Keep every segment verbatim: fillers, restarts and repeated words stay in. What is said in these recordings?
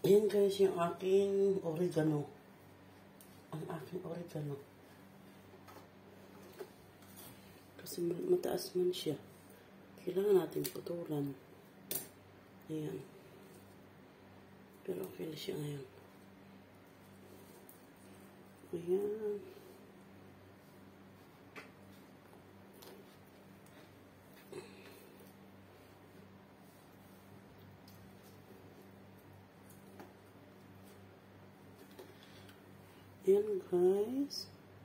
Ayan guys, yung aking oregano. Ang aking oregano. Kasi mataas man siya. Kailangan natin putulan. Ayan. Pero okay na siya ngayon. Ayan. Ayan guys.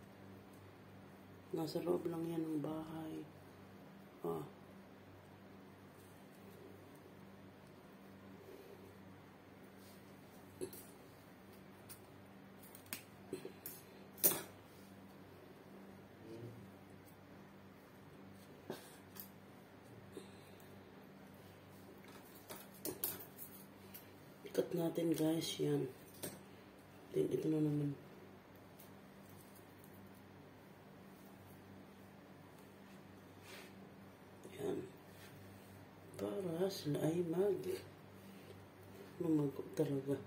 Nasa loob lang yan ng bahay. Oh. Ikat natin guys yan. Then ito na naman. Para sila ay mag lumagod talaga.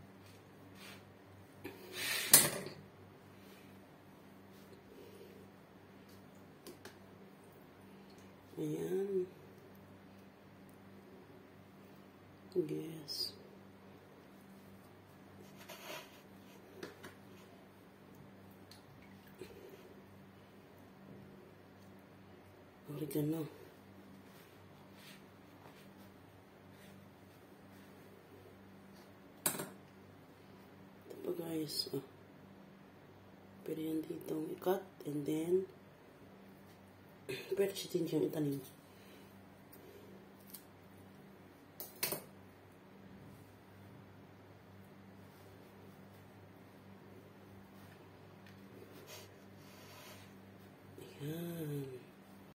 Ayan. Yes. Oregano. Guys, oh. Pwede yan dito ikat and then pwede siya din siyang itanim.